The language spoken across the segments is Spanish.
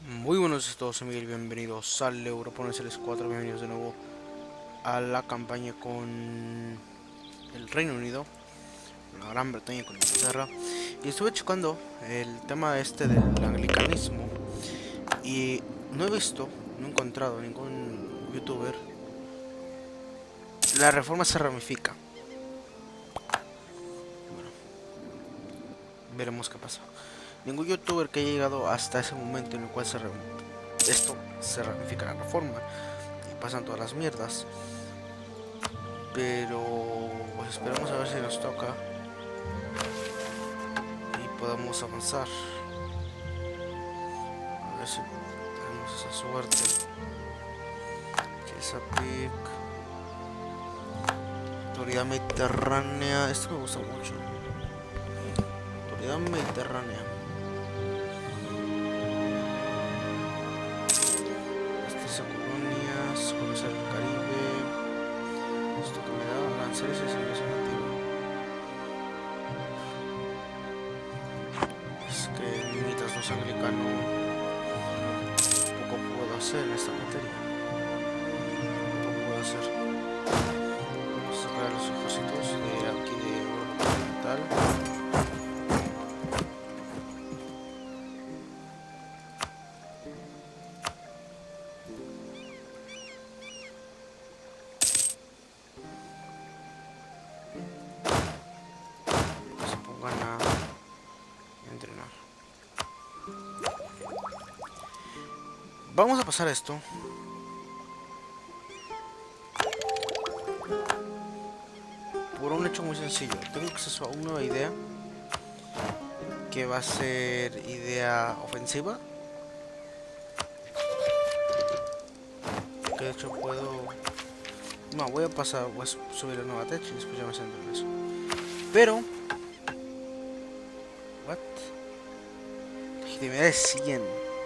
Muy buenos a todos amigos y bienvenidos al Europa Universalis 4, bienvenidos de nuevo a la campaña con el Reino Unido, con la Gran Bretaña, con Inglaterra. Y estuve checando el tema este del anglicanismo y no he visto, no he encontrado ningún youtuber. La reforma se ramifica. Bueno, veremos qué pasa. Ningún youtuber que haya llegado hasta ese momento en el cual esto se ramifica la reforma y pasan todas las mierdas. Pero pues esperamos a ver si nos toca y podamos avanzar. A ver si tenemos esa suerte. Chesapeake, autoridad mediterránea. Esto me gusta mucho. Autoridad mediterránea. Estas colonias, conocer el Caribe. Esto que me da lanceres es impresionante. Es que mientras los anglicanos poco puedo hacer en esta materia. Poco puedo hacer. Vamos a sacar los ejércitos de aquí de Europa Occidental. Se pongan a entrenar. Vamos a pasar esto. Por un hecho muy sencillo. Tengo acceso a una nueva idea. Que va a ser idea ofensiva. Que de hecho puedo... No, voy a pasar, voy a subir la nueva tech y después ya me centro en eso. Pero... What? Legitimidad de 100.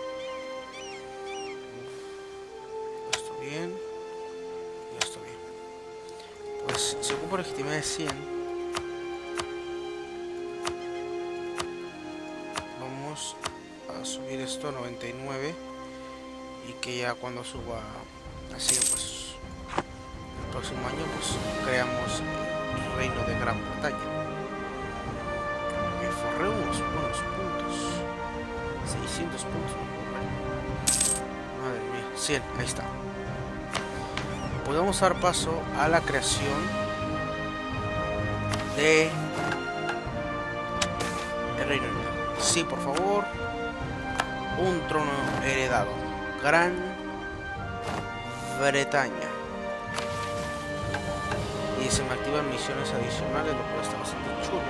Esto bien. Y esto bien. Pues si ocupo legitimidad de 100, vamos a subir esto a 99. Y que ya cuando suba así pues el próximo año pues creamos el reino de Gran Bretaña. Me forré unos buenos puntos. 600 puntos me forré. Madre mía, 100, ahí está. Podemos dar paso a la creación de el Reino Unido. Sí, por favor. Un trono heredado. Gran Bretaña. Y se me activan misiones adicionales, lo cual está bastante chulo.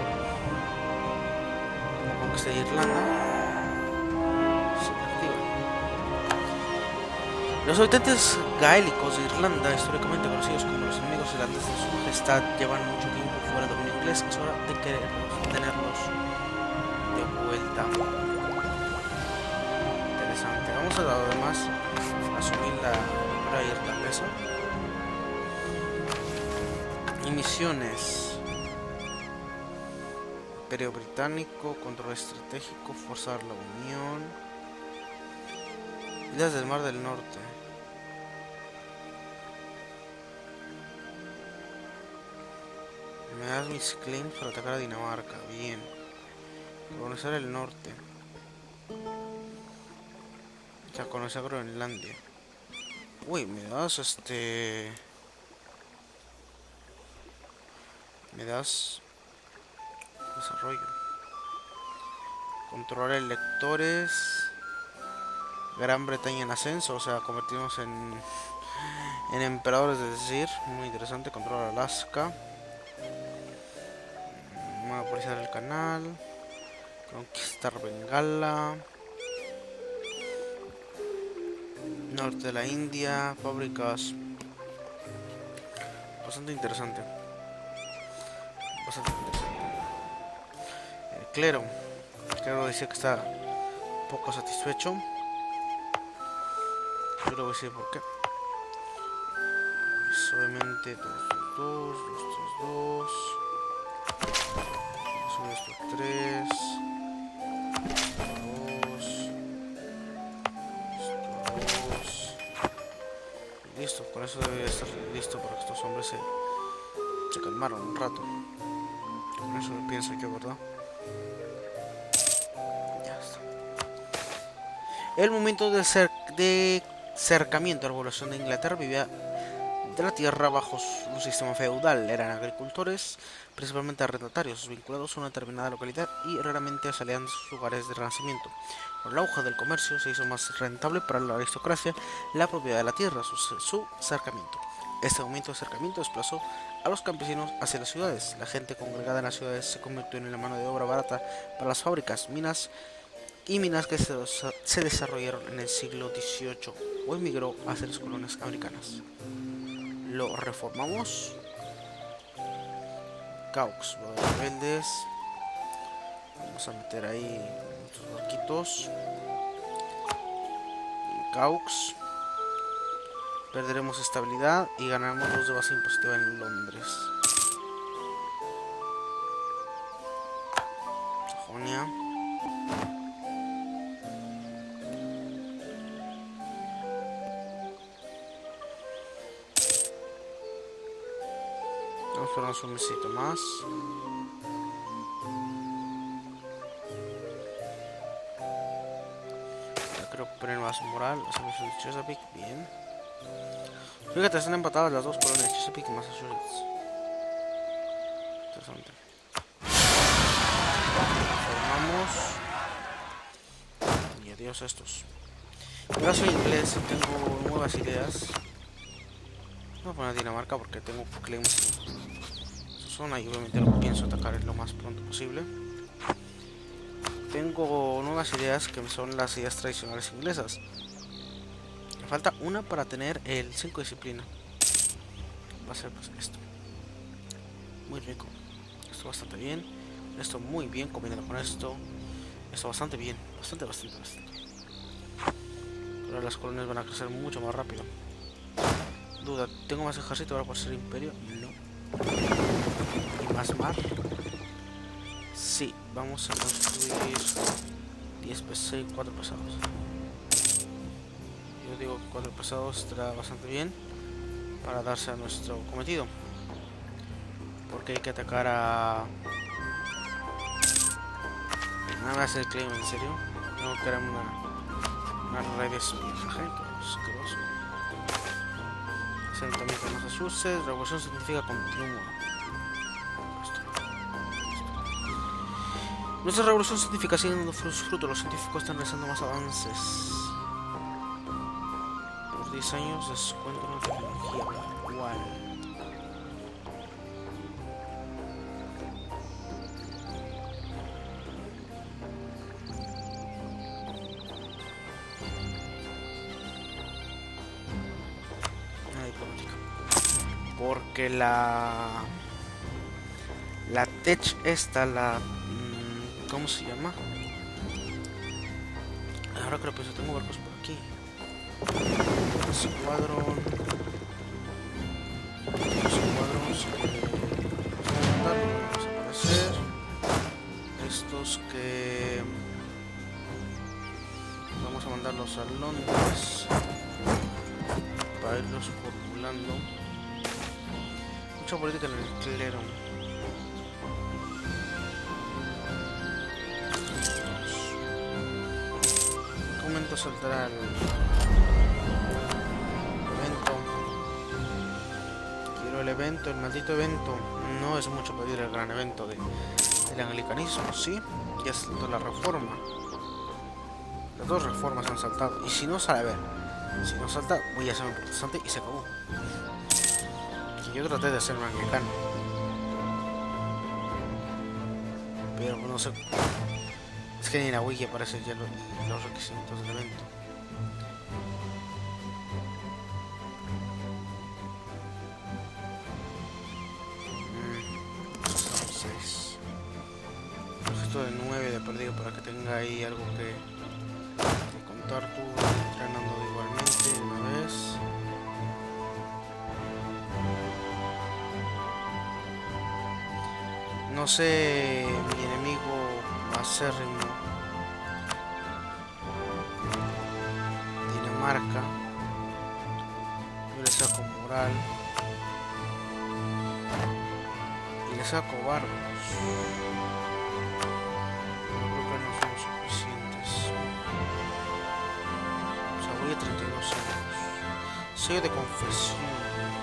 Como conquista de Irlanda. Se me activan. Los habitantes gaélicos de Irlanda, históricamente conocidos como los enemigos irlandeses de su majestad, llevan mucho tiempo fuera del dominio inglés. Es hora de tenerlos de vuelta. Interesante. Vamos a además asumir la primera irlandesa. Y misiones. Imperio británico, control estratégico, forzar la unión. Islas del Mar del Norte. Me das mis claims para atacar a Dinamarca. Bien. Colonizar el norte. Ya conocer Groenlandia. Uy, me das me das desarrollo. Controlar electores. Gran Bretaña en ascenso, o sea, convertirnos en emperadores, es decir, muy interesante. Controlar Alaska. Monopolizar el canal. Conquistar Bengala. Norte de la India. Fábricas. Bastante interesante. Bastante interesante. El clero. El clero decía que está poco satisfecho. Yo le voy a decir por qué. Pues obviamente 2, 2, 2, 2, 2. Sube esto 3. 2. Listo, con eso debe estar listo para que estos hombres se calmaron un rato. Con eso pienso yo, ¿verdad? Ya está. El momento de cercamiento a la población de Inglaterra vivía de la tierra bajo un sistema feudal. Eran agricultores, principalmente arrendatarios, vinculados a una determinada localidad y raramente salían de sus lugares de renacimiento. Con el auge del comercio se hizo más rentable para la aristocracia la propiedad de la tierra, su cercamiento. Este momento de acercamiento desplazó a los campesinos hacia las ciudades. La gente congregada en las ciudades se convirtió en la mano de obra barata para las fábricas, minas que se desarrollaron en el siglo XVIII o emigró hacia las colonias americanas. Lo reformamos. Caux, rebeldes. Vamos a meter ahí nuestros barquitos. Caux. Perderemos estabilidad y ganaremos los de base impositiva en Londres. Sajonia. Vamos a esperar un mesito más. Ya creo que poner más moral. La solución de Chesapeake, bien. Fíjate, están empatadas las dos colonias, Chesapeake y Massachusetts. Interesante. Formamos. Y adiós a estos. Ahora soy inglés y tengo nuevas ideas. Voy a poner Dinamarca porque tengo claims en su zona y obviamente lo pienso atacar lo más pronto posible. Tengo nuevas ideas que son las ideas tradicionales inglesas. Me falta una para tener el 5 disciplina. Va a ser pues esto. Muy rico. Esto bastante bien. Esto muy bien combinado con esto. Esto bastante bien. Bastante. Ahora las colonias van a crecer mucho más rápido. Duda, ¿tengo más ejército ahora por ser imperio? No. ¿Y más mar? Sí, vamos a construir 10 PC y 4 pesados. Yo digo que 4 pesados estará bastante bien para darse a nuestro cometido. Porque hay que atacar a... Nada más el claim, en serio. Tengo que crear una red de espionaje. Asqueroso. Asentamiento de Massachusetts. Revolución científica continua. Nuestra revolución científica sigue dando frutos. Los científicos están realizando más avances. Por 10 años descuento en tecnología. ¿Cuál? Porque la tech esta, ¿cómo se llama? Ahora creo que tengo barcos por aquí. Escuadrón vamos a desaparecer. Estos que vamos a mandarlos a Londres para irlos formulando. Mucha política en el clero. ¿En qué momento saldrá el evento? Quiero el evento, el maldito evento. No es mucho pedir el gran evento del anglicanismo, ¿sí? Ya saltó la reforma. Las dos reformas han saltado. Y si no sale, a ver, si no salta, voy a ser un protestante y se acabó. Yo traté de hacer un anglicano, pero no sé, es que ni en la wiki aparecen ya los requisitos del evento. Son 6. Esto de 9 de perdido para que tenga ahí algo que contar. Tú entrenando igualmente una vez. No sé, mi enemigo acérrimo, Dinamarca, debe moral. Y le saco bárbaros. Pero creo que no son suficientes. O sea, voy a 32 años. Sello de confesión.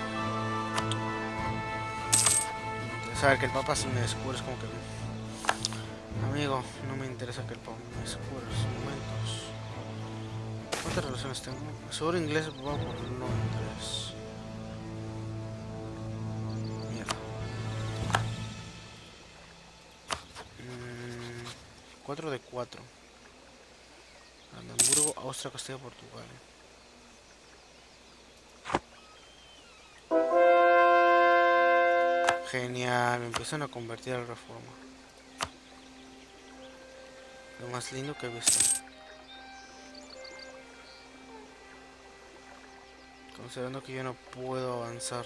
Saber que el Papa si me descubre es como que... Amigo, no me interesa que el Papa me descubra en esos momentos. ¿Cuántas relaciones tengo? Seguro inglés va por Londres. Mierda. 4 de 4. Hamburgo, Austria, Castilla, Portugal. Genial, me empiezan a convertir a la reforma. Lo más lindo que he visto. Considerando que yo no puedo avanzar.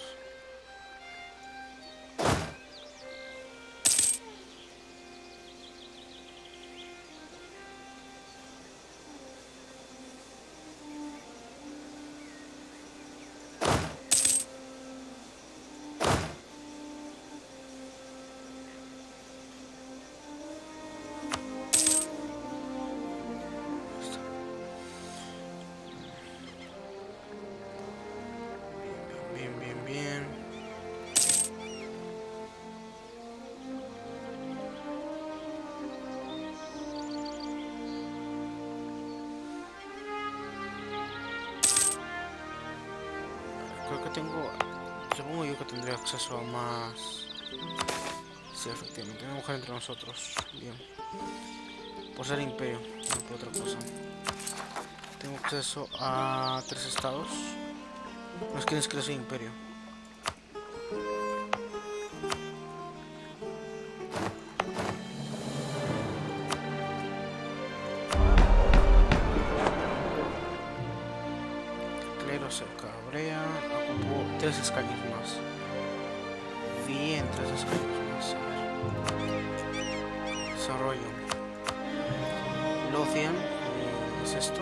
Creo que tengo... Supongo yo que tendría acceso a más... Sí, efectivamente, una mujer entre nosotros. Bien. Por ser imperio, no por otra cosa. Tengo acceso a 3 estados. No es que soy imperio. Se cabrea, ocupó 3 escaños más. Bien, 3 escaños más. A ver. Desarrollo. Lothian, ¿es esto?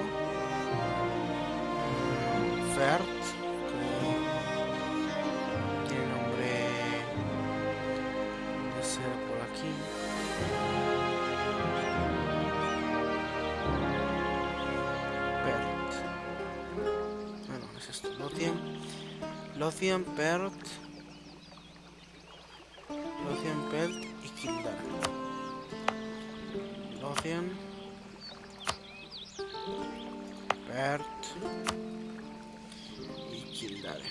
Fert, que tiene nombre de ser por aquí. Lothian, Pelt y Kildare. Lothian, Pert y Kildare.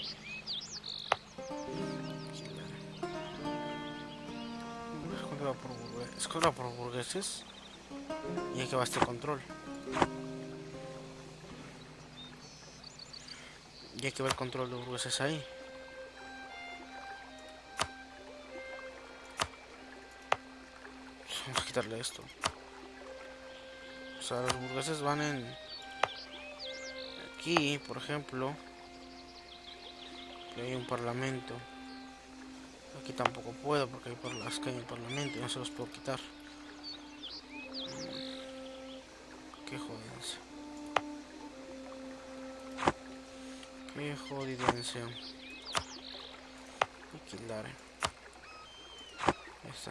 Es contra por burgueses. Y aquí va este control. Y hay que ver el control de burgueses ahí. Vamos a quitarle esto. O sea, los burgueses van en... Aquí, por ejemplo. Que hay un parlamento. Aquí tampoco puedo porque hay por las que hay un parlamento y no se los puedo quitar. Qué jodencia. Qué jodidencia. Kildare. Ahí está.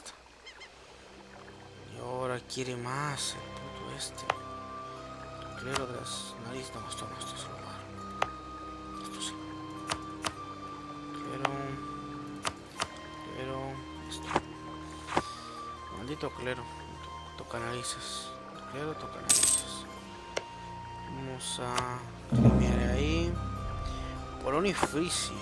Y ahora quiere más el puto este. Clero de las narices. No, esto es el lugar. Esto sí. Clero. Esto. Maldito clero. Toca narices. Clero toca narices. Vamos a cambiar ahí. Polonia y Frisia.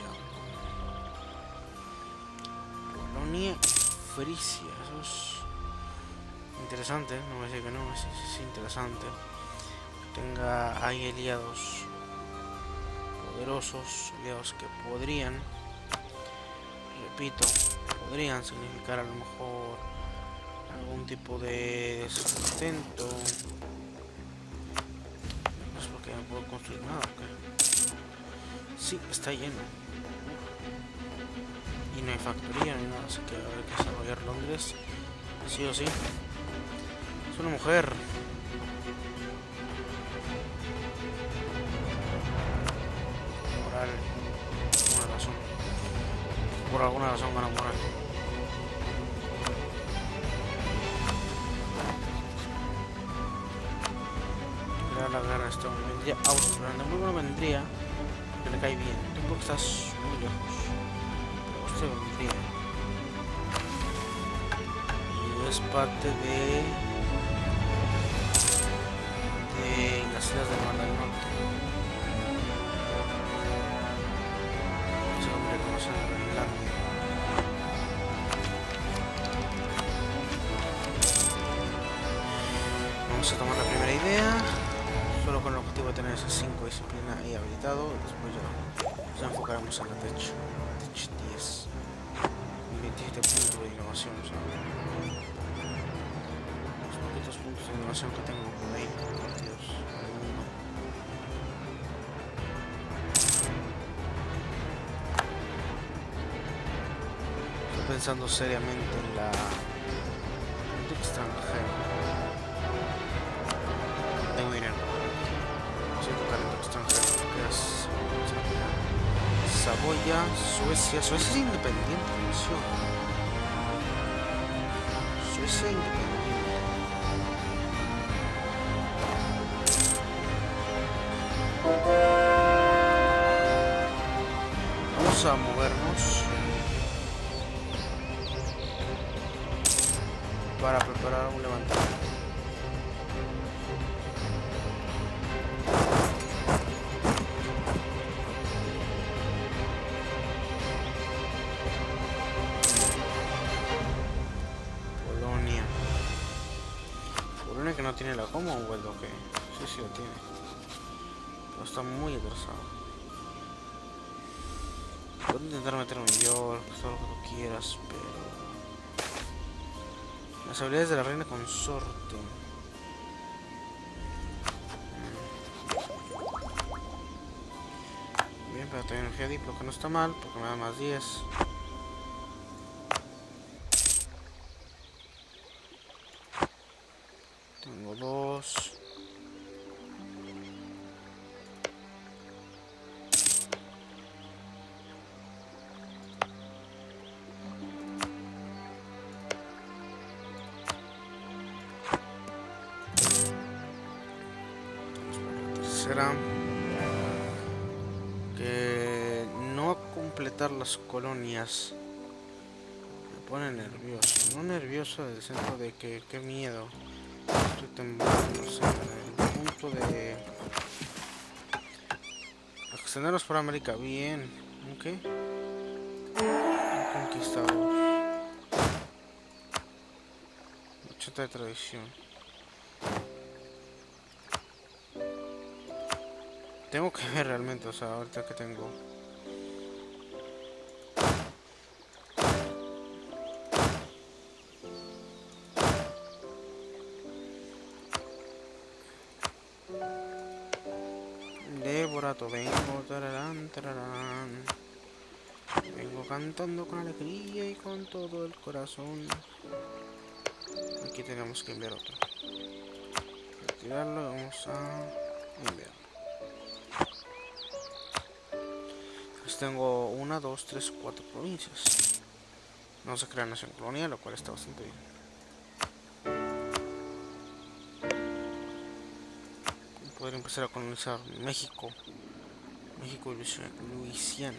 Polonia y Frisia. Eso es interesante. No voy a decir que no. Es interesante. Tenga ahí aliados poderosos. Aliados que podrían. Repito. Podrían significar a lo mejor algún tipo de sustento. No es porque no puedo construir nada, ¿ok? Sí, está lleno. Y no hay factoría ni nada, así que habrá que desarrollar Londres. Sí o sí. Es una mujer. Moral. por alguna razón van a morir. La guerra esto vendría autogrande. Muy bueno vendría, que le cae bien. Tú porque estás muy lejos. Pero usted vendría. Y es parte de las islas del Mar del Norte. Ese hombre conoce a Groenlandia. Vamos a tomar la primera idea. Solo con el objetivo de tener esas 5 disciplinas ahí habilitado. Después ya nos enfocaremos en la Tech 10. 27 puntos de innovación. O sea, los poquitos puntos de innovación que tengo por ahí partidos al mundo. Estoy pensando seriamente en la extranjera. Tengo dinero. Siento talento extranjero. Que es Saboya, Suecia. Suecia es independiente, nació. Suecia independiente. Vamos a movernos para preparar un levantamiento. Que no tiene la Commonwealth o que sí lo tiene, pero está muy atrasado. Puedo intentar meter un York, todo lo que tú quieras, pero las habilidades de la reina consorte. Bien, pero tecnología diplo que no está mal porque me da más 10. Tengo 2. Tercera. Que no completar las colonias me pone nervioso. No nervioso del centro de que qué miedo. Estoy temblando, o sea, en el punto de extendernos por América bien. ¿Ok? Conquistador. 80 de tradición. Tengo que ver realmente, o sea, ahorita que tengo. Devorato, vengo, tararán, tararán. Vengo cantando con alegría y con todo el corazón. Aquí tenemos que enviar otro. Retirarlo, vamos a enviar. Pues tengo 1, 2, 3, 4 provincias. No se crea nación colonial, lo cual está bastante bien. Poder empezar a colonizar México y Luisiana.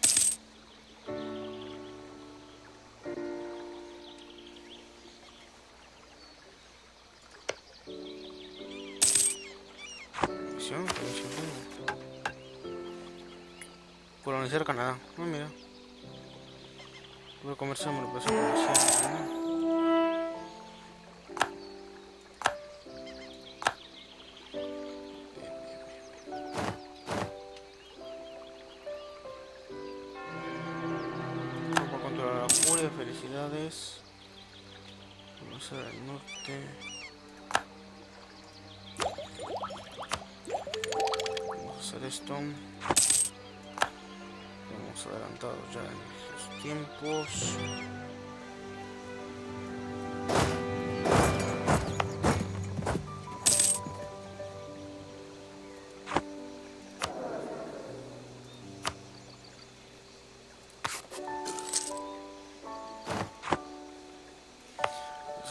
Colonizar Canadá. Ah, mira. Voy a comerciar, me lo puedo comerciar. Para controlar la furia, felicidades. Vamos al norte. Vamos a hacer esto. Estamos adelantados ya en los tiempos.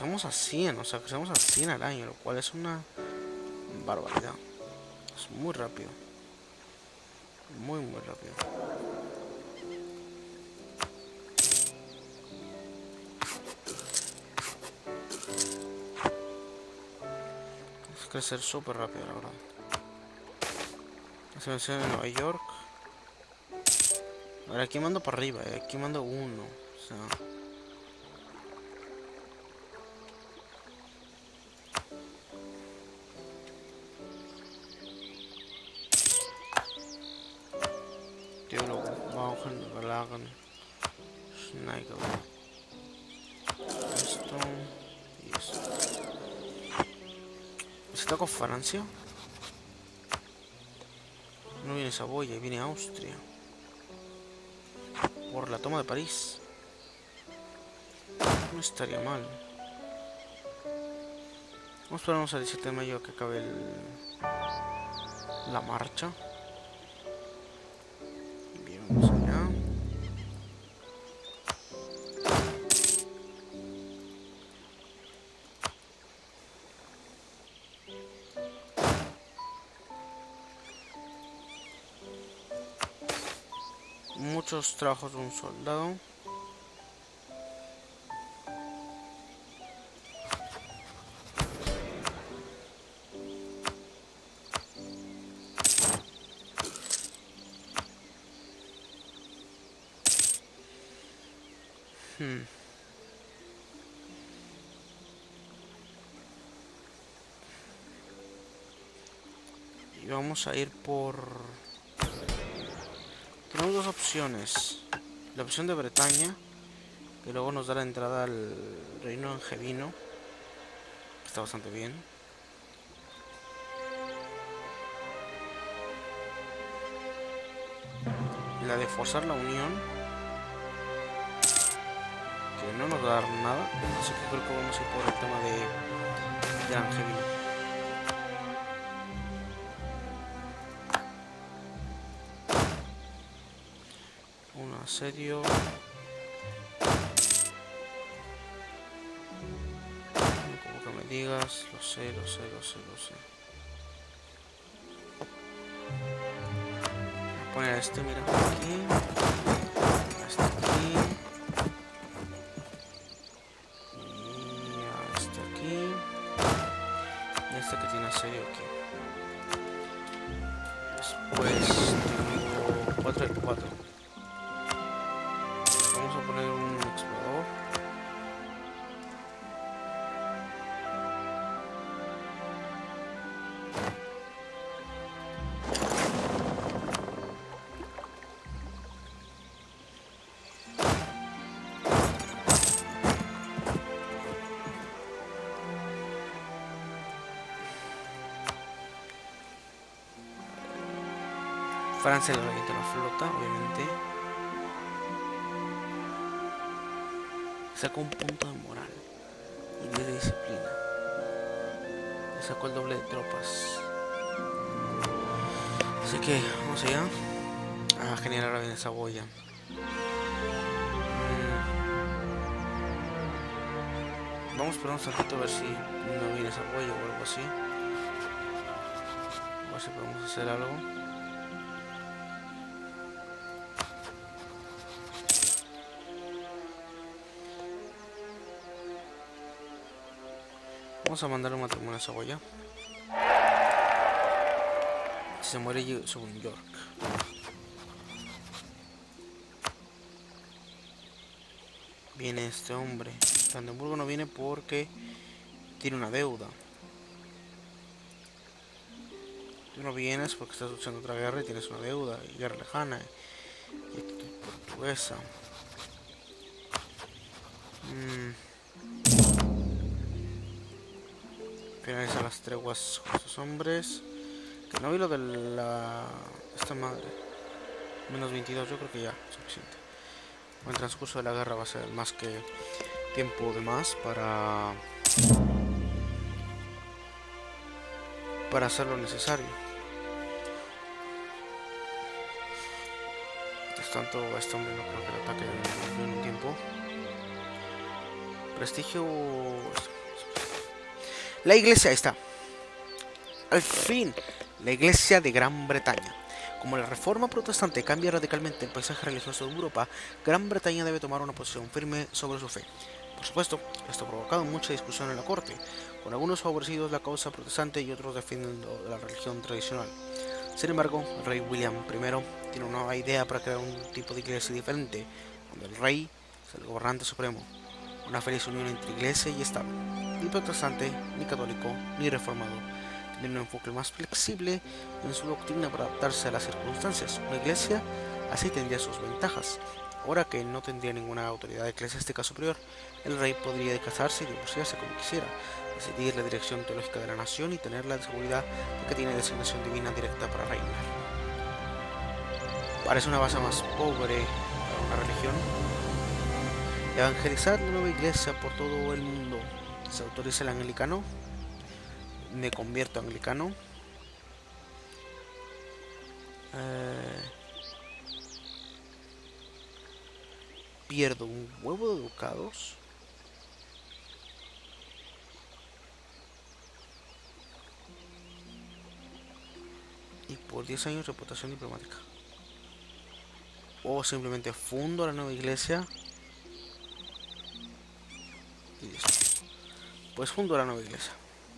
crecemos a 100, o sea, crecemos a 100 al año, lo cual es una barbaridad. Es muy rápido. Muy, muy rápido. Es crecer súper rápido, la verdad. Se menciona en Nueva York. A ver, aquí mando para arriba, aquí mando uno. O sea... Tío, Baugen, Balagan, Schneigel. Esto y esto. ¿Está con Francia? No viene Saboya, viene Austria. Por la toma de París. No estaría mal. Vamos a esperarnos al 17 de mayo a que acabe la marcha. Bien, vamos allá. Muchos trabajos de un soldado. Y vamos a ir por... Tenemos dos opciones. La opción de Bretaña, que luego nos da la entrada al reino angevino, que está bastante bien. La de forzar la unión, que no nos va a dar nada, así que creo que vamos a ir por el tema de angevino. Un asedio. Como que me digas, lo sé. Voy a poner a este, mira, aquí. A este aquí. Y a este aquí. Y a este que tiene asedio aquí. Después tengo 4 de 4. Vamos a poner un explorador. Francia le revienta la flota, obviamente. Sacó un punto de moral y 10 de disciplina. Le sacó el doble de tropas. Así que vamos allá. Ah, genial, ahora viene Saboya. Vamos a esperar un tantito a ver si no viene Saboya o algo así. A ver si podemos hacer algo. Vamos a mandar un matrimonio a Saboya. Si se muere, según York. Viene este hombre. Brandenburgo no viene porque tiene una deuda. Tú no vienes porque estás luchando otra guerra y tienes una deuda. Y guerra lejana. Y actitud portuguesa. Finalizan las treguas con sus hombres. Que no vi lo de esta madre. Menos 22, yo creo que ya es suficiente. En el transcurso de la guerra va a ser más que tiempo de más para hacer lo necesario. Mientras tanto, a este hombre no creo que le ataque en un tiempo. Prestigio. La iglesia, ahí está. Al fin, la iglesia de Gran Bretaña. Como la reforma protestante cambia radicalmente el paisaje religioso de Europa, Gran Bretaña debe tomar una posición firme sobre su fe. Por supuesto, esto ha provocado mucha discusión en la corte, con algunos favorecidos la causa protestante y otros defienden la religión tradicional. Sin embargo, el rey William I tiene una nueva idea para crear un tipo de iglesia diferente, donde el rey es el gobernante supremo. Una feliz unión entre iglesia y estado, ni protestante, ni católico, ni reformado. Tiene un enfoque más flexible en su doctrina para adaptarse a las circunstancias. Una iglesia así tendría sus ventajas. Ahora que no tendría ninguna autoridad eclesiástica superior, el rey podría casarse y divorciarse como quisiera, decidir la dirección teológica de la nación y tener la seguridad de que tiene designación divina directa para reinar. Parece una base más pobre para una religión. Evangelizar la nueva iglesia por todo el mundo. Se autoriza el anglicano. Me convierto anglicano. Pierdo un huevo de ducados. Y por 10 años reputación diplomática. O simplemente fundo la nueva iglesia. Y listo. Pues fundo la nueva iglesia.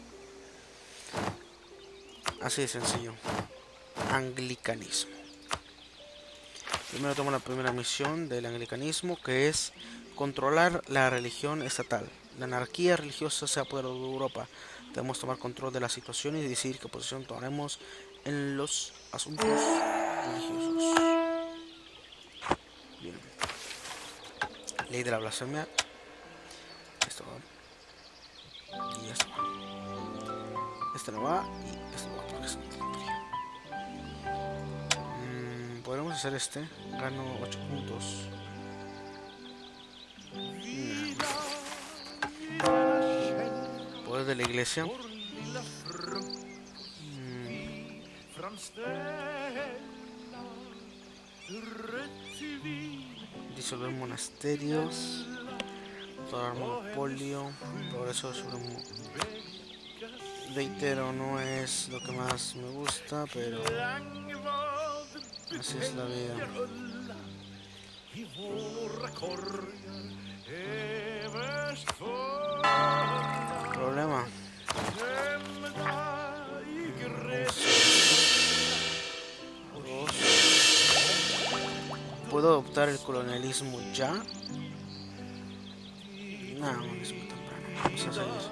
Así de sencillo. Anglicanismo. Primero tomo la primera misión del anglicanismo, que es controlar la religión estatal. La anarquía religiosa se apoderó de Europa. Debemos tomar control de la situación y decidir qué posición tomaremos en los asuntos religiosos. Bien. Ley de la blasfemia. Esto va. Y esto va. Este no va y esto va porque es una tontería. Podremos hacer este. Gano 8 puntos. Poder de la iglesia. Disolver monasterios. Total monopolio. Progreso sobre. Reitero, no es lo que más me gusta, pero así es la vida. Problema. ¿Puedo adoptar el colonialismo ya? No, es muy temprano. Vamos a hacer eso.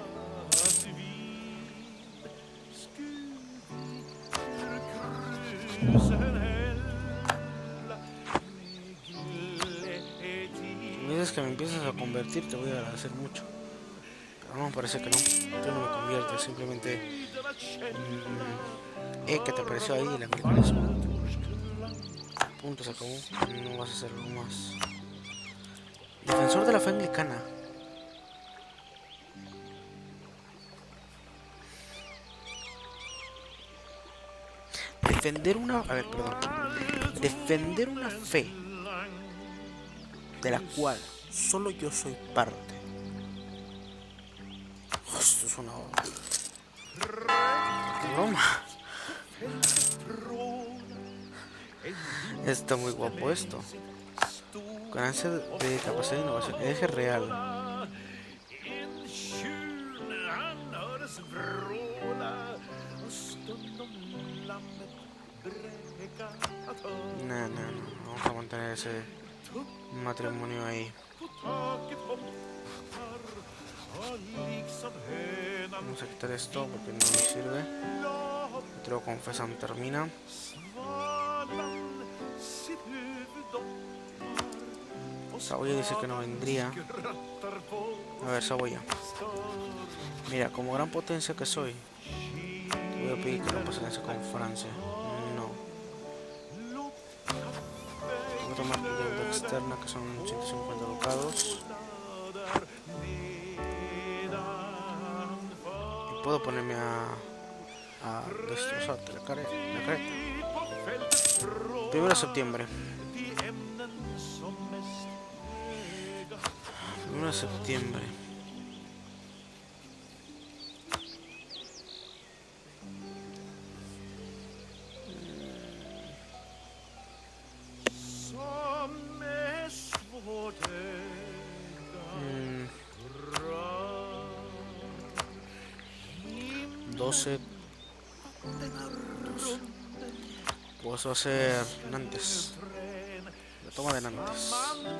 Si me dices que me empiezas a convertir, te voy a agradecer mucho. Pero no, parece que no. Tú no me conviertes, simplemente... ¿qué te pareció ahí el anglicanismo? Punto, se acabó. No vas a hacer algo más. Defensor de la fe anglicana. Defender una... A ver, perdón. Defender una fe de la cual solo yo soy parte. Esto es una broma. Está muy guapo esto. Ganancia de capacidad de innovación. Eje real. No. Vamos a mantener ese matrimonio ahí. Vamos a quitar esto porque no nos sirve. Otro confesan termina. Saboya dice que no vendría. A ver, Saboya. Mira, como gran potencia que soy, te voy a pedir que no pase con Francia. No. Voy a tomar deuda externa, que son 150 ducados. Y puedo ponerme a destrozarte la careta. 1 de septiembre. 1 de septiembre. 12. 12. Puedo hacer Nantes. La toma de Nantes.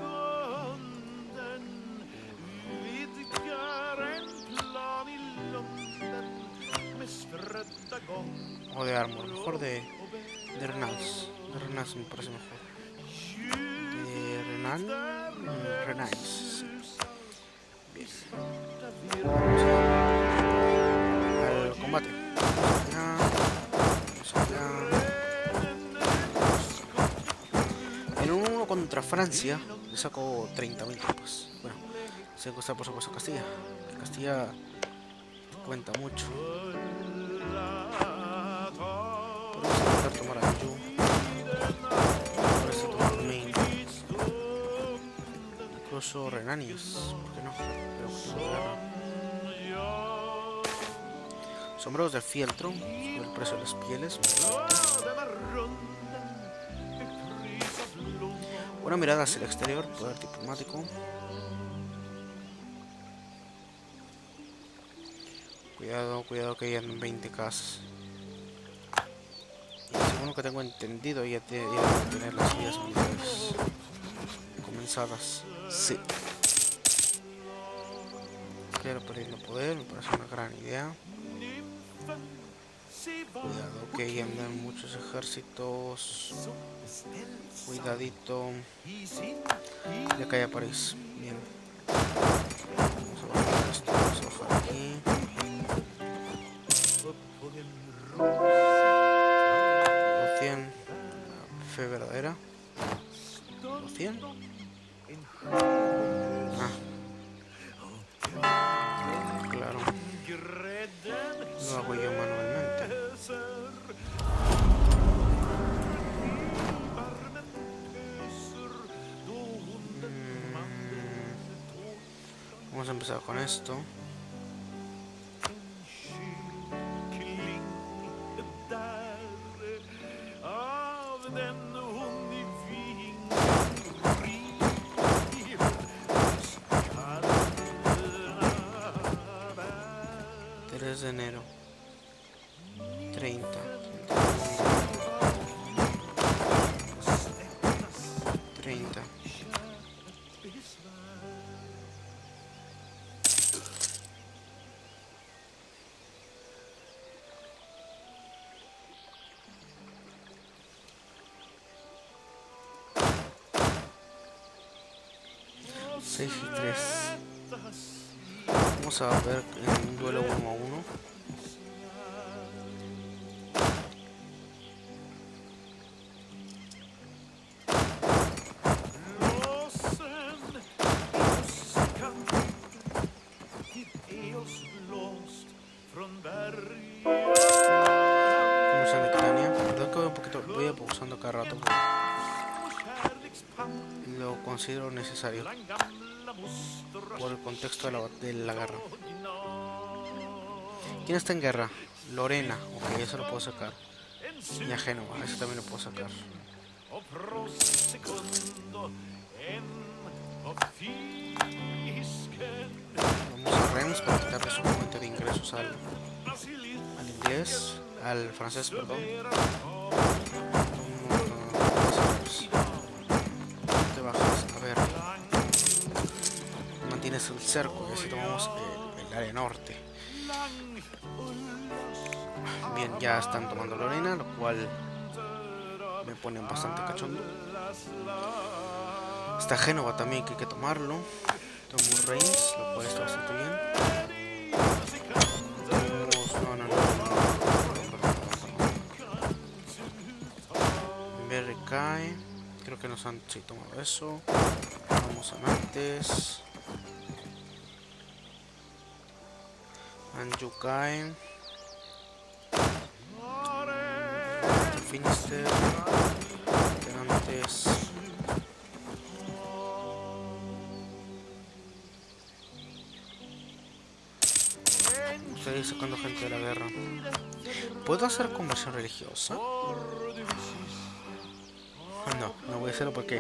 O de Armor. Mejor de Renals. De Renals me parece mejor. De Renals. Bien. Al combate. En un 1 contra Francia le saco 30.000 tropas. Bueno, se cuesta por supuesto Castilla. Castilla cuenta mucho. Podemos intentar tomar a Anjou. Podemos tomar Maine. Incluso Renanias. ¿Por qué no? Pero que no agarra. Sombreros de fieltro. Sube el precio de las pieles. Buena mirada hacia el exterior. Poder diplomático. Cuidado, cuidado que ya en 20 casas. Y según lo que tengo entendido, ya deben tener las vías militares comenzadas. Sí. Quiero pedirle poder, me parece una gran idea. Cuidado que ya andan muchos ejércitos. Cuidadito. Ya cae a París. Bien. Vamos a bajar esto, vamos a bajar aquí. Fe verdadera. 100. Claro. Lo hago yo manualmente. Vamos a empezar con esto. De enero 30 6 y 3. Vamos a ver en un duelo 1 a 1. Vamos a Ucrania. Perdón que voy un poquito, voy pausando cada rato. Lo considero necesario por el contexto de la guerra. ¿Quién está en guerra? Lorena, ok, eso lo puedo sacar. Y a Génova, ese también lo puedo sacar. Vamos a Reims para quitarle su fuente de ingresos al inglés, al francés, perdón. Te bajas, a ver. Mantienes el cerco y así tomamos el área norte. Bien, ya están tomando Lorena, lo cual me pone bastante cachondo. Está Génova también, que hay que tomarlo. Tomo Reims, lo cual está bastante bien. Berry cae. Creo que nos han tomado eso. Vamos a Nantes. Anjou cae. Finisterre. Nantes. Estoy sacando gente de la guerra. ¿Puedo hacer conversión religiosa? No, no voy a hacerlo porque...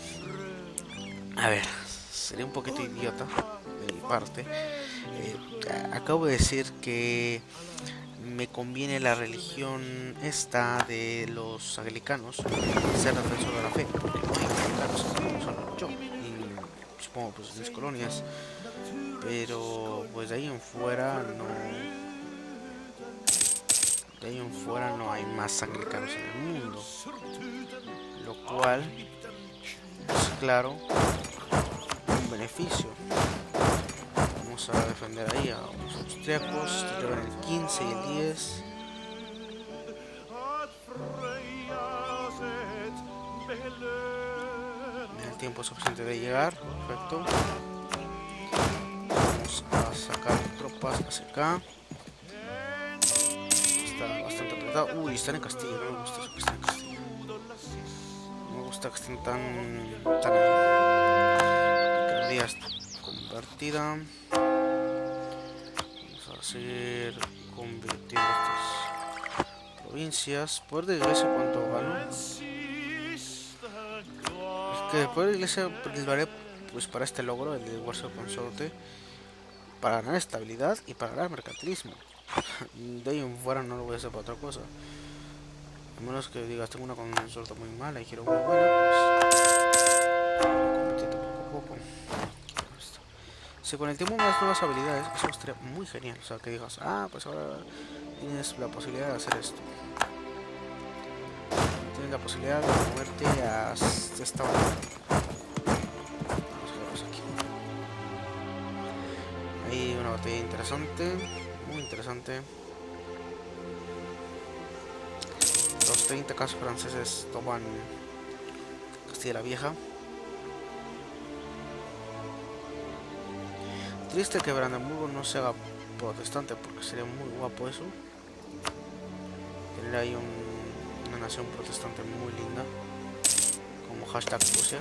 A ver, sería un poquito idiota de mi parte. Acabo de decir que me conviene la religión esta de los anglicanos, ser defensor de la fe, porque no hay anglicanos, solo yo, y supongo pues mis colonias, pero pues de ahí en fuera no, de ahí en fuera no hay más anglicanos en el mundo, lo cual es claro un beneficio. Vamos a defender ahí a los austriacos, llevan el 15 y el 10. Me da el tiempo suficiente de llegar, perfecto. Vamos a sacar tropas hacia acá. Está bastante apretado. Uy, están en Castilla, no me gusta eso que estén en Castilla. No me gusta que estén tan ahí. Está convertida. Vamos a seguir convirtiendo estas provincias. Poder de iglesia, ¿cuánto gano? Es que el poder de iglesia lo haré pues para este logro, el de Warsaw Consorte, para ganar estabilidad y para ganar mercantilismo. De ahí en fuera no lo voy a hacer para otra cosa. A menos que digas, tengo una consorte muy mala y quiero una buena, pues competiendo poco a poco. Si con el tiempo me das nuevas habilidades, eso estaría muy genial. O sea, que digas, ah, pues ahora tienes la posibilidad de hacer esto. Tienes la posibilidad de moverte a esta manera. Vamos a verlos aquí. Hay una batalla interesante, muy interesante. Los 30 casos franceses toman Castilla la Vieja. Triste que Brandenburgo no se haga protestante, porque sería muy guapo eso. Tener ahí una nación protestante muy linda, como hashtag Rusia.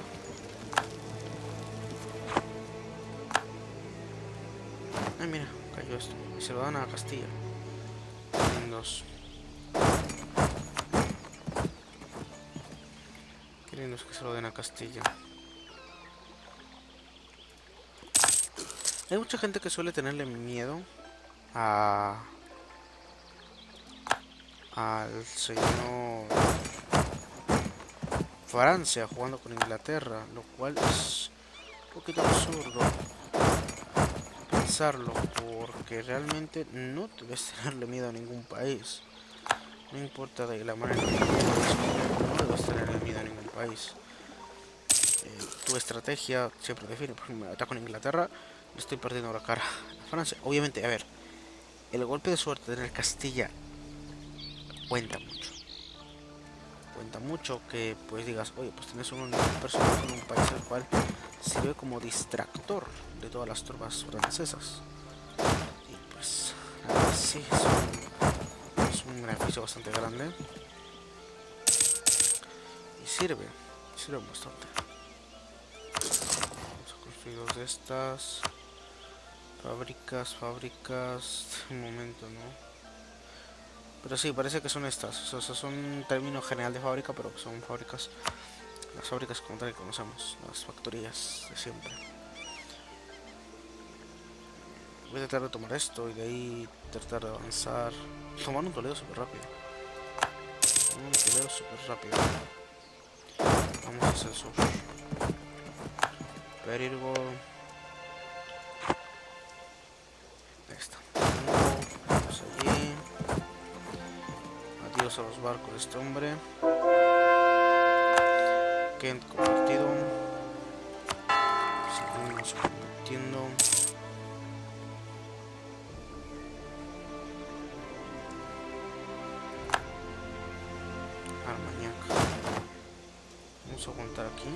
Ay, mira, cayó esto. Y se lo dan a Castilla. Lindos. Qué lindos que se lo den a Castilla. Hay mucha gente que suele tenerle miedo al señor Francia jugando con Inglaterra, lo cual es un poquito absurdo pensarlo, porque realmente no debes tenerle miedo a ningún país. No importa de la manera en que no debes tenerle miedo a ningún país. Tu estrategia siempre define. Por ejemplo, ataco en Inglaterra, le estoy perdiendo la cara a Francia. Obviamente, a ver, el golpe de suerte de tener Castilla cuenta mucho. Cuenta mucho que pues digas, oye, pues tienes un personaje en un país el cual sirve como distractor de todas las tropas francesas. Y pues, sí, es un beneficio bastante grande. Y sirve bastante. Vamos a construir dos de estas. Fábricas, un momento, ¿no? Pero sí, parece que son estas. O sea, son un término general de fábrica, pero son fábricas. Las fábricas como tal que conocemos, las factorías de siempre. Voy a tratar de tomar esto y de ahí tratar de avanzar. Tomar un Toledo súper rápido. Vamos a hacer sur. Perirgo. Ahí está. Vamos allí. Adiós a los barcos de este hombre. Kent convertido. Seguimos convirtiendo. Armagnac. Vamos a aguantar aquí.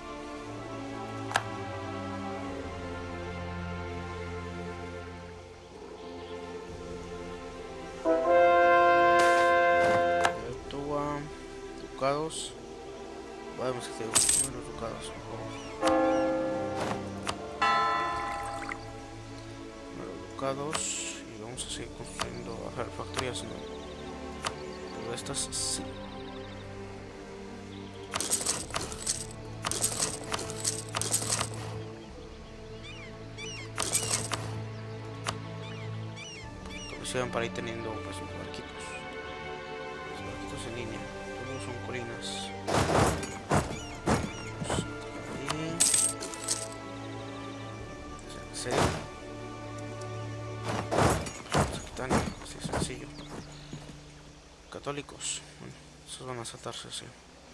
Ducados. Vamos a hacer unos ducados. Y vamos a seguir construyendo factorías, no, pero estas sí. pues se van para ir teniendo pues los barquitos en línea. Todos son colinas. Ahí. ¿En serio? Así sencillo. Católicos. Bueno, esos van a saltarse así.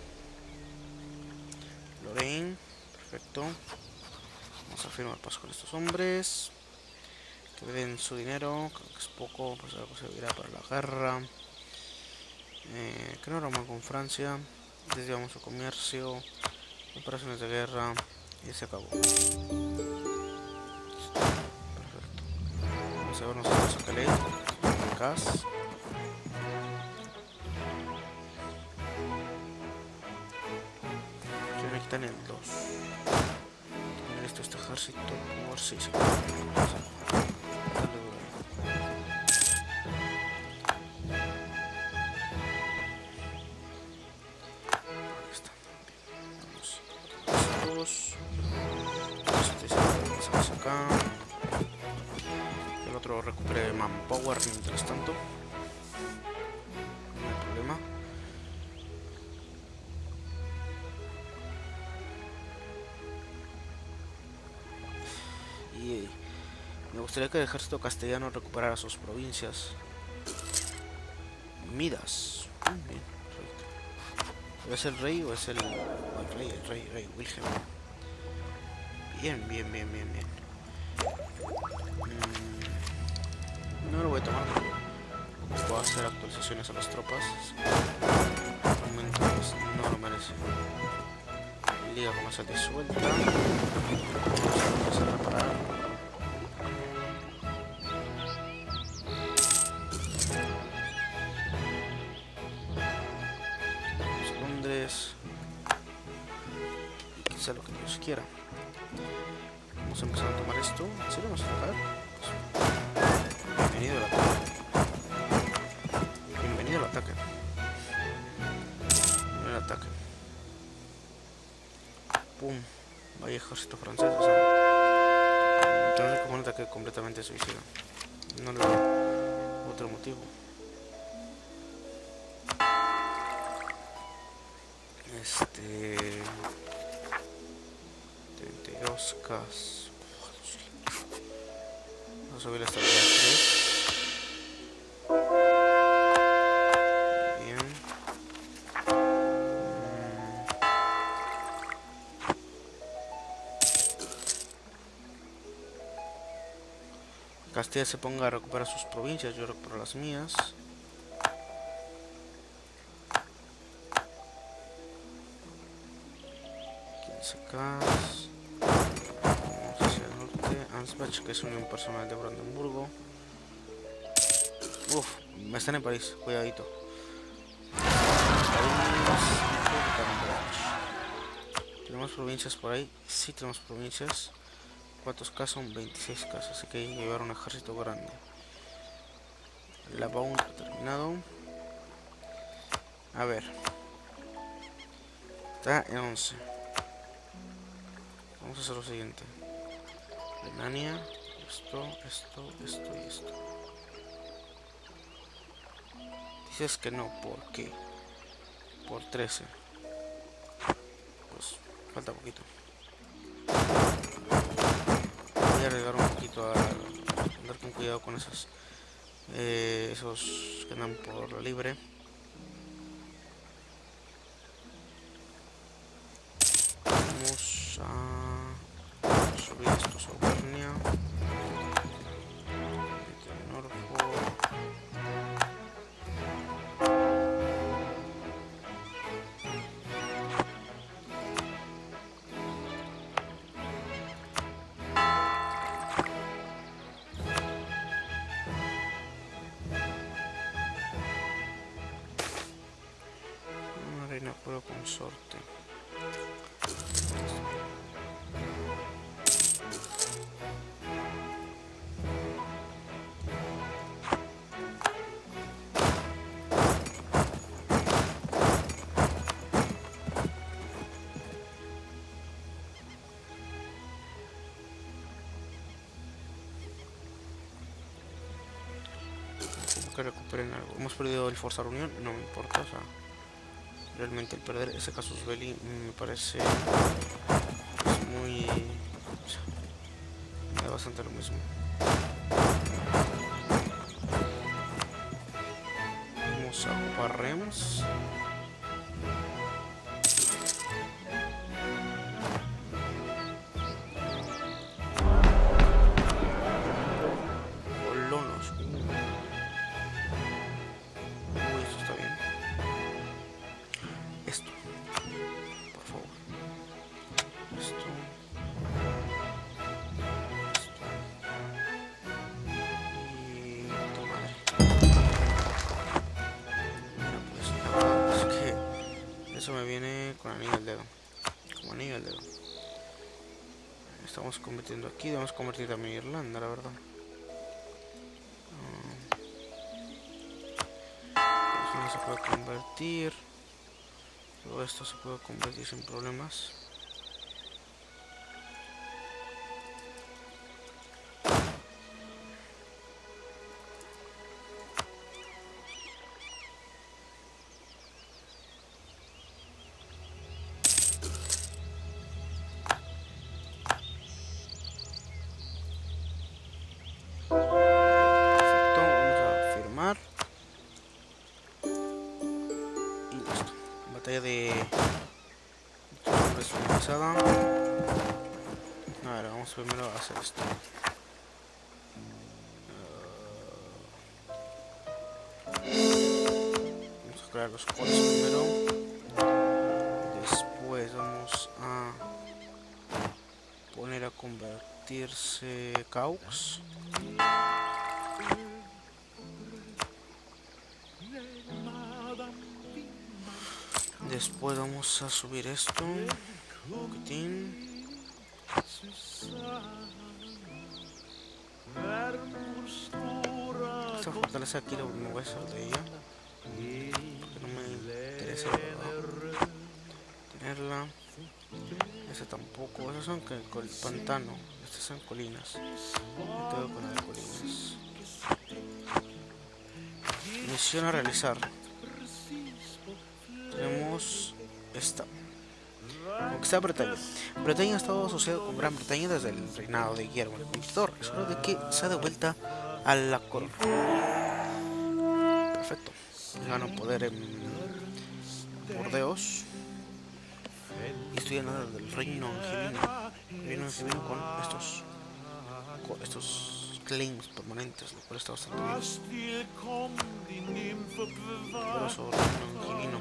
Lorraine. Perfecto. Vamos a firmar paz con estos hombres. Que me den su dinero. Creo que es poco. Pues algo servirá para la guerra. Que no era mal con Francia. Desviamos su comercio. Operaciones de guerra. Y se acabó. Perfecto. Vamos a vernos estos Calais. Gas. Que me quitan el 2. Esto, este ejército por 6. Acá. El otro recupere manpower mientras tanto. No hay problema. Y me gustaría que el ejército castellano recuperara sus provincias. Midas. Bien, perfecto. ¿Es el rey o es el rey Wilhelm? Bien. No lo voy a tomar. Puedo hacer actualizaciones a las tropas. Realmente pues, no lo merece. Liga comercial disuelta. Vamos a reparar. Londres. Y quizá lo que Dios quiera. Vamos a empezar a tomar esto. ¿En serio vamos a atacar? Pues, bienvenido al ataque. Bienvenido al ataque. Bienvenido al ataque. Pum. Vaya ejército francés. O sea, entonces como un ataque completamente suicida. No le veo otro motivo. 32k. Vamos a subir la estabilidad 3. Bien. Castilla se ponga a recuperar sus provincias, yo recupero las mías. Vamos hacia el norte. Ansbach, que es unión personal de Brandenburgo. Uf, me están en París, cuidadito. ¿Tenemos provincias por ahí? Sí, tenemos provincias. ¿Cuántos K son? 26K, así que hay que llevar un ejército grande. La Baum ha terminado. A ver. Está en 11. Vamos a hacer lo siguiente. Alemania, esto y esto. Dices que no, ¿por qué? Por 13. Pues falta poquito. Voy a arriesgar un poquito a andar con cuidado con esos que andan por la libre. Vamos a subir esto a Auvernia. Una reina puro consorte. que recuperen algo. Hemos perdido el forzar unión, no me importa, o sea, realmente el perder ese casus belli me parece muy... O sea, me da bastante lo mismo. Vamos a ocupar Rems. Colonos. Esto está bien. Esto. Por favor. Esto. Y tu madre. Mira, pues la verdad es que eso me viene con anillo al dedo. Como anillo al dedo. Estamos convirtiendo aquí, debemos convertir también Irlanda, la verdad. Eso no se puede convertir. Todo esto se puede convertir sin problemas. Batalla de hombres finalizada. A ver, vamos primero a hacer esto. Vamos a crear los codes primero. Después vamos a poner a convertirse Caux. Después vamos a subir esto un poquitín. Esta fortaleza aquí me voy a salir de ella porque no me interesa, ¿verdad? Tenerla. Esta tampoco. Esas son con el pantano. Estas son colinas. Me quedo con la de colinas. Misión a realizar. Tenemos esta. Conquistar Bretaña. Bretaña ha estado asociado con Gran Bretaña desde el reinado de Guillermo el Conquistador. Es hora de que sea de vuelta a la corona. Perfecto. Gano poder en Burdeos. Y estoy en la del Reino Angevino. Reino Angevino con estos claims permanentes, lo cual está bastante bien. Poderoso Reino Angevino.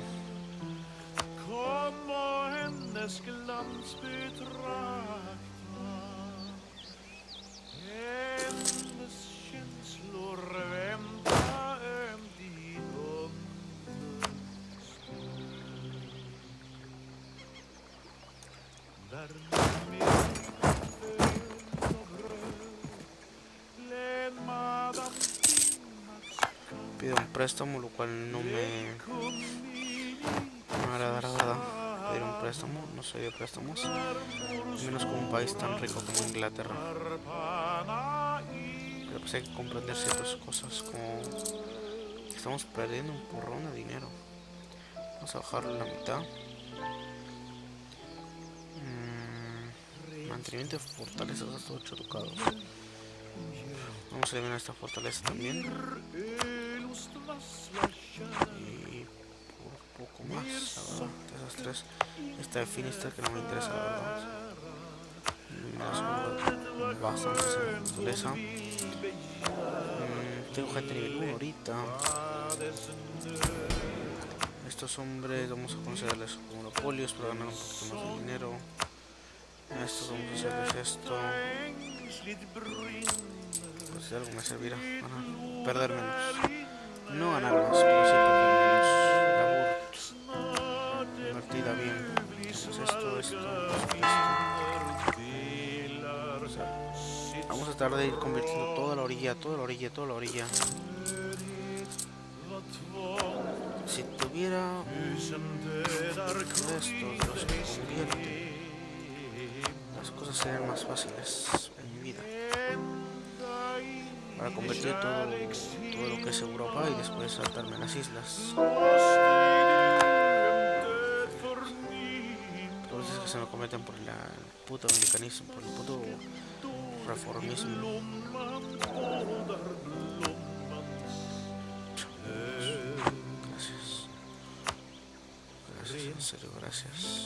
Pido un préstamo, lo cual no me agradará, ¿verdad? Pedir un préstamo, no soy de préstamos, menos con un país tan rico como Inglaterra. Pero pues hay que comprender ciertas cosas, como que estamos perdiendo un porrón de dinero. Vamos a bajarlo a la mitad. Mantenimiento de fortalezas hasta 8 ducados. Vamos a eliminar esta fortaleza también. Y por poco más, la verdad, de esas tres. Esta de Finisterre que no me interesa, la verdad. Me da bastante esa fortaleza. Tengo gente nivel 1 ahorita. Estos hombres vamos a concederles monopolios para ganar un poquito más de dinero. A estos vamos a hacerles esto. Pues si algo me servirá para perder menos. No ganar más, pero sí perder menos. La Burt invertida bien. Entonces esto. O sea, vamos a tratar de ir convirtiendo toda la orilla. Si tuviera de estos de los que convierte, las cosas serían más fáciles en mi vida. para convertir todo lo que es Europa y después saltarme a las islas. Todos es que se me cometen por el puto americanismo, por el puto reformismo. Gracias. Gracias, en serio, gracias.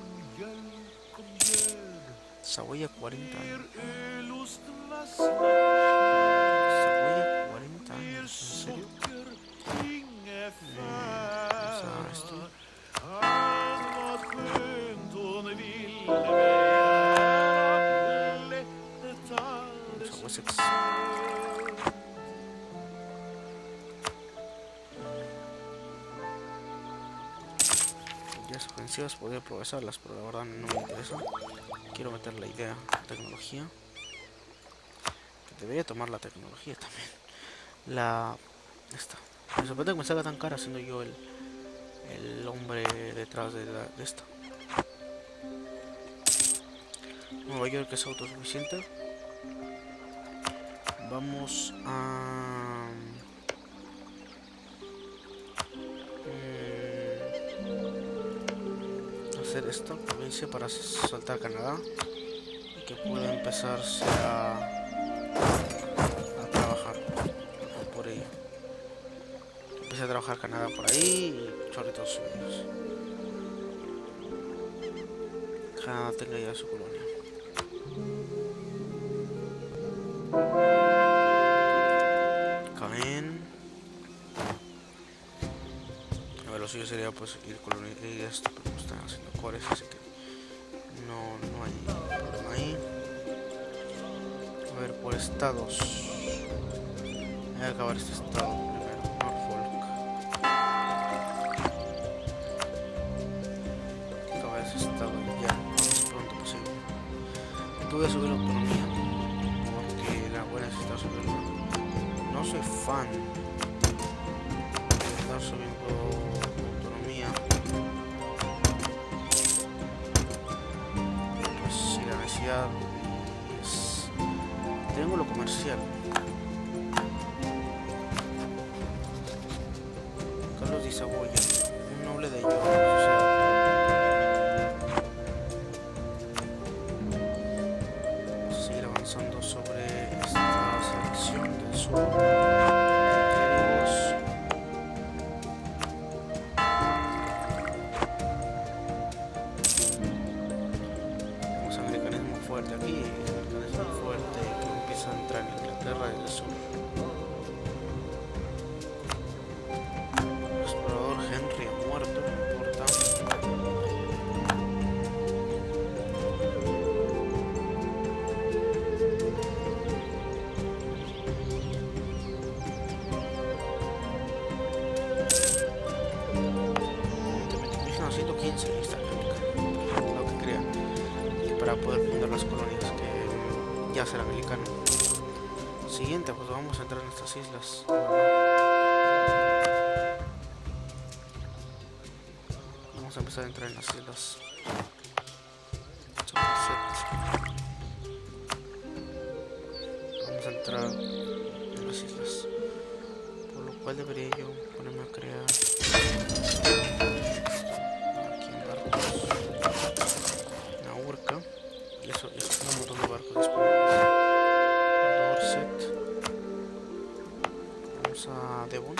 Saboya 40 años. Saboya 40 años, ¿en serio? Vamos a esto. Vamos a Wessex. Ideas ofensivas podría aprovecharlas, pero la verdad no me interesa. Quiero meter la idea tecnología. Debería tomar la tecnología también. Esta. Me sorprende que me salga tan cara siendo yo el hombre detrás de esta. Nueva York es autosuficiente. Vamos a hacer esta provincia para saltar a Canadá y que pueda empezarse a trabajar por ello. Empecé a trabajar Canadá por ahí y chorritos suyos. Canadá tenga ya su colonia. Caen. A ver, lo suyo sería pues ir colonizando esto, pero están haciendo cores, así que no hay problema ahí. A ver, por estados. Voy a acabar este estado primero, Norfolk. Acabar este estado ya, lo más pronto posible. Tuve que subir la autonomía, porque la buena necesita subirla. No soy fan de estar subiendo autonomía. Pues si la necesidad es... Tengo lo comercial. Carlos de Saboya, un noble de York, vamos a seguir avanzando sobre esta selección del sur. Tenemos americanismo fuerte aquí, americanismo fuerte que empieza a entrar en Inglaterra desde el sur. Henry ha muerto, no importa. Te 115 lista lo que crea. Y para poder fundar las colonias que ya será americano. Siguiente, pues vamos a entrar en estas islas. Vamos a empezar a entrar en las islas. Vamos a entrar en las islas. Por lo cual debería yo ponerme a crear aquí en barcos una urca. Y eso es un montón de barcos disponibles. Dorset. Vamos a Devon.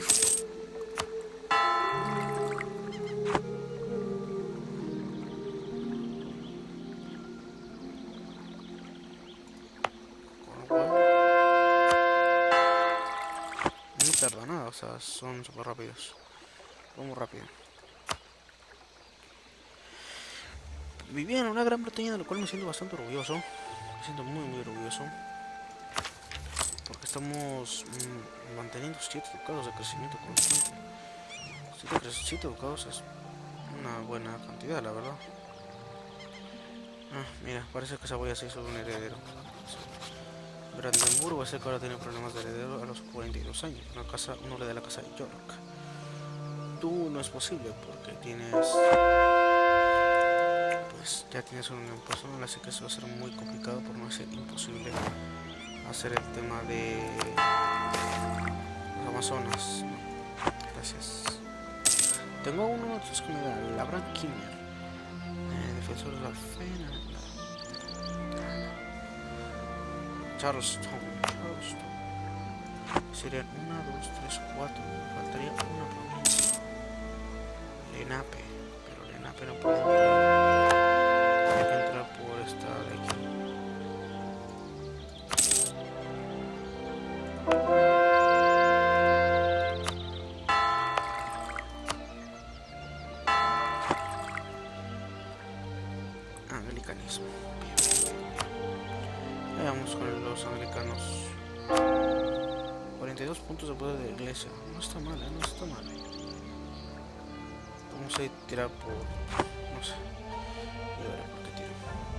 Tarda nada, o sea, son súper rápidos. Vamos rápido. Vivía en una Gran Bretaña, de lo cual me siento bastante orgulloso. Me siento muy orgulloso. Porque estamos manteniendo 7 ducados de crecimiento constante. 7 ducados es una buena cantidad, la verdad. Mira, parece que Saboya se hizo un heredero. Brandenburgo es el que ahora tiene problemas de heredero a los 42 años. Un noble de la casa de York. Tú no es posible porque tienes... Pues ya tienes una unión personal, así que eso va a ser muy complicado, por no ser imposible, hacer el tema de los Amazonas. Gracias. Tengo uno otros que me da la Brand Kimmer, defensor de la Fena, Charleston. Serían 1, 2, 3, 4. Faltaría una provincia. Lenape. Pero Lenape no puede entrar. Hay que entrar por esta de aquí. Anglicanismo. Bien. Veamos con los anglicanos. 42 puntos de poder de la iglesia. No está mal, no está mal. Vamos a tirar por... no sé. Ya veré por qué tiro.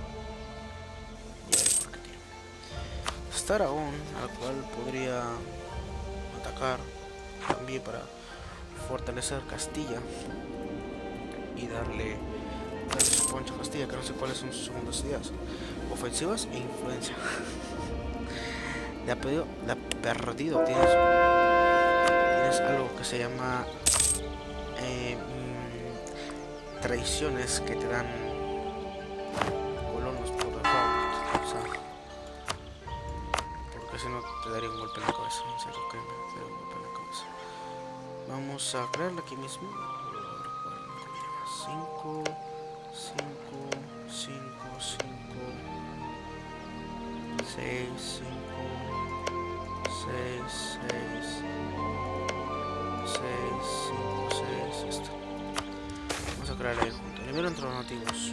Está Aragón, al cual podría atacar también para fortalecer Castilla y darle su poncho a Castilla, que no sé cuáles son sus segundas ideas. Ofensivas e influencia. De perdido tienes algo que se llama traiciones que te dan colonos por default, o sea, porque si no te daría un golpe en la cabeza, en serio que me daría un golpe en la cabeza. Vamos a crearla aquí mismo. 5, 5, 5, 5, 6, 5, 6, 6, 6, 5, 6, esto. Vamos a crear ahí junto. Nivel entre los nativos.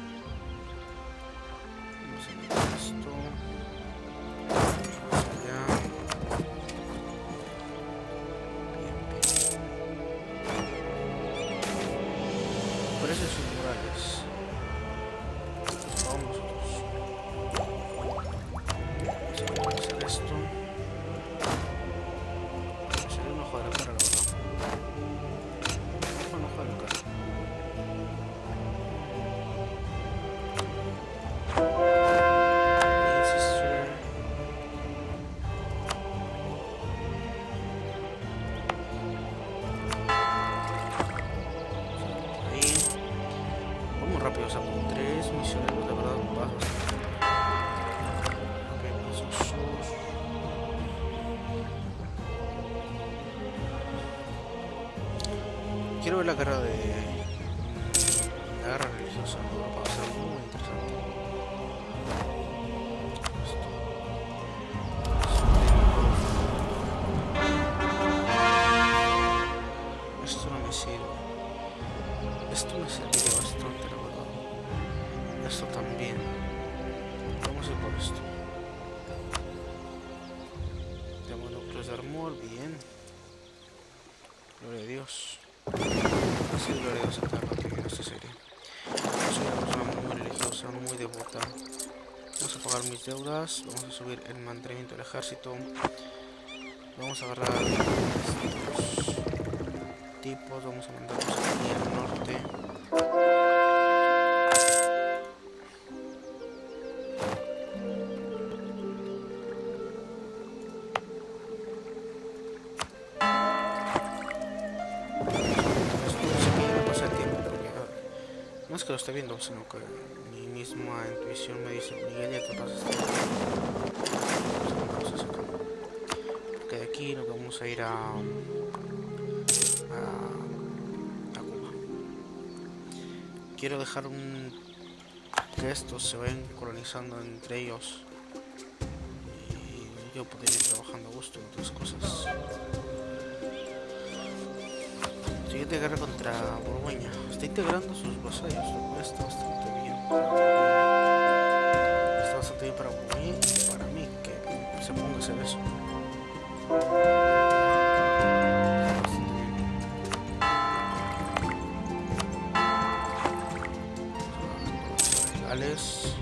Vamos a meter esto. Vamos allá. Bien, bien. Parecen sus murales. Vamos nosotros. Vamos a hacer esto. Sería un ojo de la cara, la verdad. Un ojo de la cara. Rápido, o sea, con 3 misioneros de verdad bajos. Quiero ver la guerra religiosa, ¿no? Va a ser muy interesante. Esto no me sirve. Esto me serviría bastante, la verdad. Esto también. Vamos a ir por esto. Tenemos núcleos de armor, bien. Gloria a Dios. Así gloria a Dios a estar aquí en esta serie. Soy una persona muy religiosa, muy devota. Vamos a pagar mis deudas. Vamos a subir el mantenimiento del ejército. Vamos a agarrar estos tipos. Vamos a mandarlos aquí al norte. No es que lo esté viendo, sino que mi misma intuición me dice: Miguel, ya te pasas. Porque de aquí nos vamos a ir a Cuba. Quiero dejar que estos se vayan colonizando entre ellos y yo poder ir trabajando a gusto en otras cosas. Siguiente guerra contra Borgoña. Está integrando sus vasallos, lo cual está bastante bien. Está bastante bien para Borgoña y para mí que se ponga a hacer eso. Está bastante bien. Gales.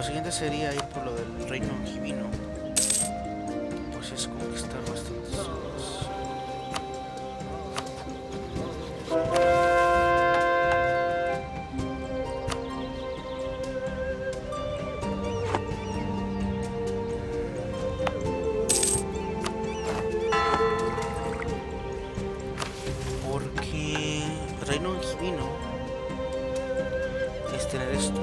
siguiente sería ir por lo del reino angivino. Pues es conquistar bastantes zonas. Porque el reino angivino es tener esto.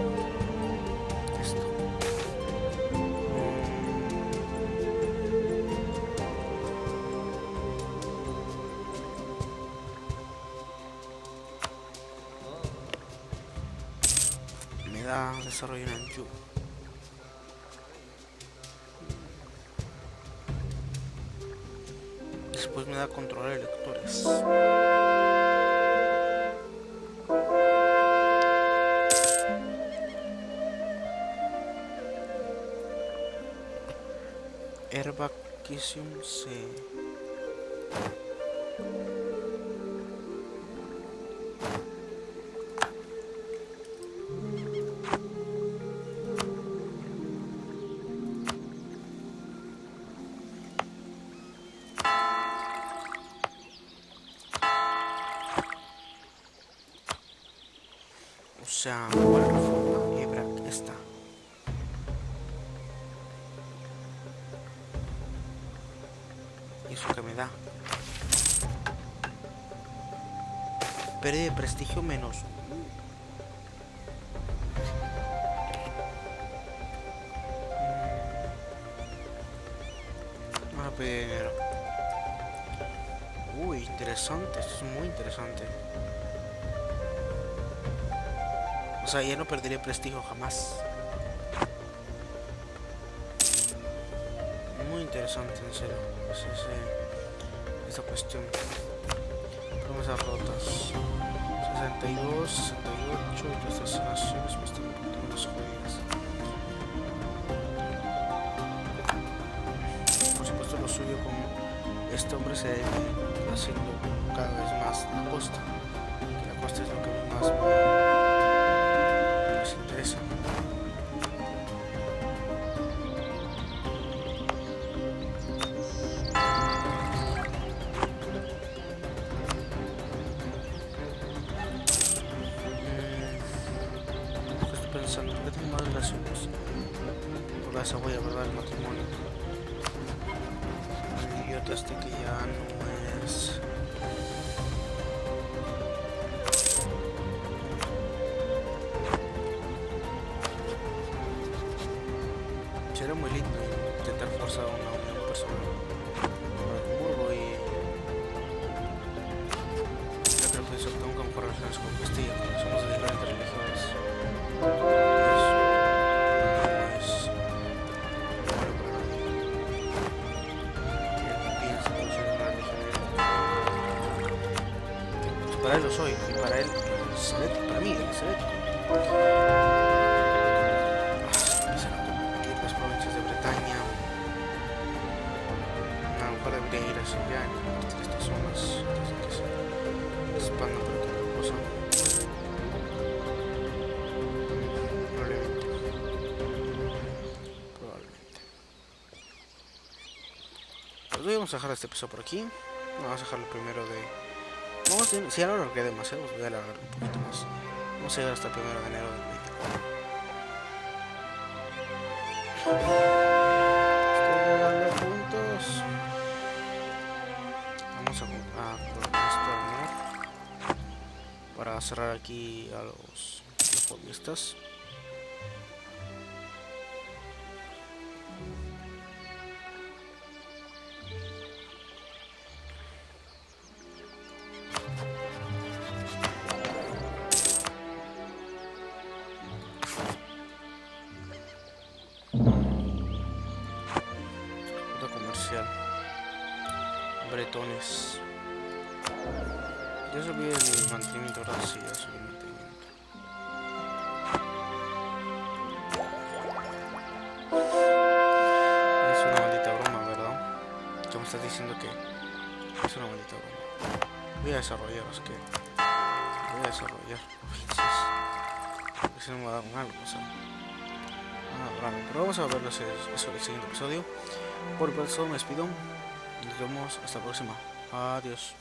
Me da desarrollo en Anju. Después me da controlar electores. Herbaquisium C. O sea, ¿cuál reforma? Hebra, esta. ¿Y eso que me da? Pérdida de prestigio menos. A ver. Uy, interesante. Esto es muy interesante. O sea, ya no perderé prestigio jamás. Muy interesante, en serio. Esta cuestión. Promesas rotas. 62, 68. Y las naciones me están poniendo las jodidas. Por supuesto, lo suyo con este hombre se debe haciendo cada vez más la costa. Que la costa es lo que más me interesa. Pensando, ¿por qué tengo más relaciones? Por la cebolla, ¿verdad? El matrimonio. El idiota este que ya no es. Sería muy lindo intentar forzar una unión personal con Edimburgo y. Ya creo que eso tengo que mejorar relaciones con Castilla, porque somos de diferentes religiones. Para él lo soy, y para él es herético, para mí él es herético. Las provincias de Bretaña. A lo mejor debería ir hacia allá en estas zonas antes de que se expandan por otra cosa. Probablemente. Pues hoy vamos a dejar este episodio por aquí. Vamos a dejarlo primero de. Si ya lo alargué demasiado, os voy a alargar un poquito más. Vamos a llegar hasta el 1 de enero del 20. Estoy llegando puntos. Vamos a esto para cerrar aquí a los futbolistas. Bretones. Ya subí el mantenimiento, ahora sí, ya subí el mantenimiento. Es una maldita broma, ¿verdad? Tú me estás diciendo que es una maldita broma. Voy a desarrollar, es que voy a desarrollar. Porque si no me va a dar un algo, o sea. raro, pero vamos a verlo eso en el siguiente episodio. Por eso me despido. Nos vemos hasta la próxima. Adiós.